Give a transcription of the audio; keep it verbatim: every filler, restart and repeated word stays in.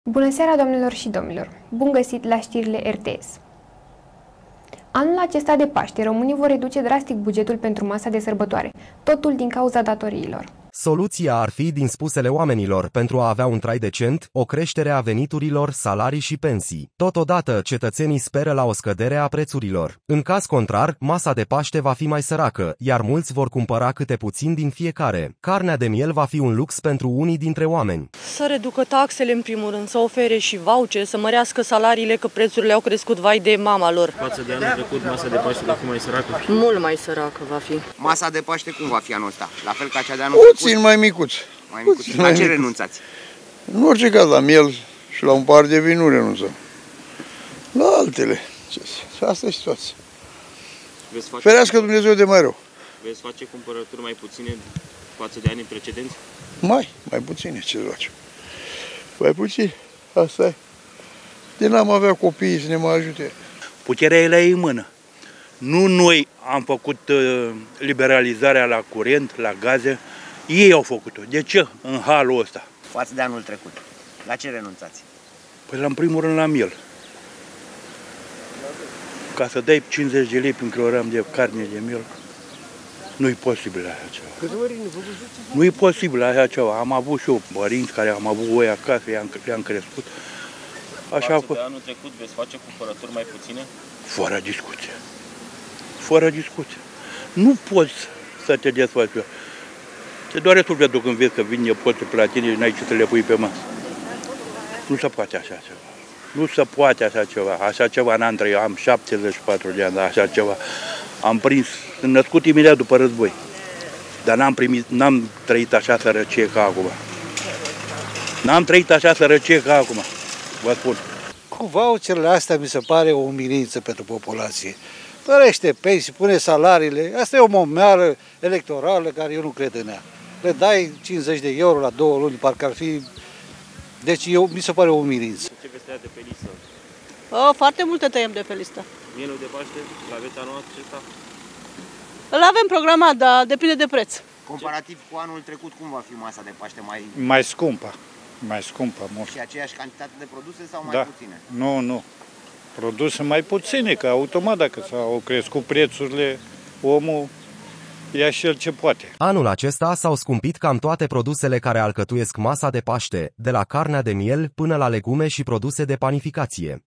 Bună seara, doamnelor și domnilor! Bun găsit la știrile R T S! Anul acesta de Paște, românii vor reduce drastic bugetul pentru masa de sărbătoare, totul din cauza datoriilor. Soluția ar fi, din spusele oamenilor, pentru a avea un trai decent, o creștere a veniturilor, salarii și pensii. Totodată, cetățenii speră la o scădere a prețurilor. În caz contrar, masa de Paște va fi mai săracă, iar mulți vor cumpăra câte puțin din fiecare. Carnea de miel va fi un lux pentru unii dintre oameni. Să reducă taxele în primul rând, să ofere și vouchere, să mărească salariile, că prețurile au crescut, vai de mama lor. Față de anul trecut, masa de Paște va fi mai săracă? Mult mai săracă va fi. Masa de Paște cum va fi anul ăsta? La fel ca cea de anul trecut? Puțin mai micuț. Mai micuț. La ce renunțați? În orice caz, la miel și la un par de vin nu renunțăm. La altele. Și asta e situația. Ferească Dumnezeu de mai rău. Veți face cumpărături mai puține față de anii precedenți? Mai, mai puține, ce să facem? Mai puțin, asta e. De n-am avea copiii să ne mai ajute. Puterea e la ei în mână. Nu noi am făcut uh, liberalizarea la curent, la gaze, ei au făcut-o. De ce în halul ăsta? Față de anul trecut. La ce renunțați? Păi la în primul rând la miel. Ca să dai cincizeci de lei pe un kilogram de carne de miel, nu-i posibil așa ceva. Nu-i posibil așa ceva. Am avut și eu părinți care am avut oi acasă, i-am crescut. Așa Față de anul trecut veți face cumpărături mai puține? Fără discuție. Fără discuție. Nu poți să te desfaci. Te doare sufletul când vezi că vin nepoții pe la tine și n-ai ce să le pui pe masă. Nu se poate așa ceva. Nu se poate așa ceva. Așa ceva n-am trăit. Am șaptezeci și patru de ani, dar așa ceva am prins. Sunt născut imediat după război. Dar n-am primit, n-am trăit așa sărăcie ca acum. N-am trăit așa sărăcie ca acum. Vă spun. Cu voucherele astea mi se pare o umilință pentru populație. Tărește pensii, pune salariile, asta e o momeală electorală care eu nu cred în ea. Le dai cincizeci de euro la două luni, parcă ar fi... Deci eu, mi se pare o umilință. Ce veți tăia de pe listă? O, foarte multe tăiem de pe listă. Mielul de Paște, l-aveți anul acesta? Îl avem programat, dar depinde de preț. Comparativ cu anul trecut, cum va fi masa de Paște? Mai, Mai scumpă, mai scumpă mult. și aceeași cantitate de produse sau mai Da. puține? Nu, nu. Produse mai puține, că automat dacă s-au crescut prețurile, omul ia și el ce poate. Anul acesta s-au scumpit cam toate produsele care alcătuiesc masa de Paște, de la carnea de miel până la legume și produse de panificație.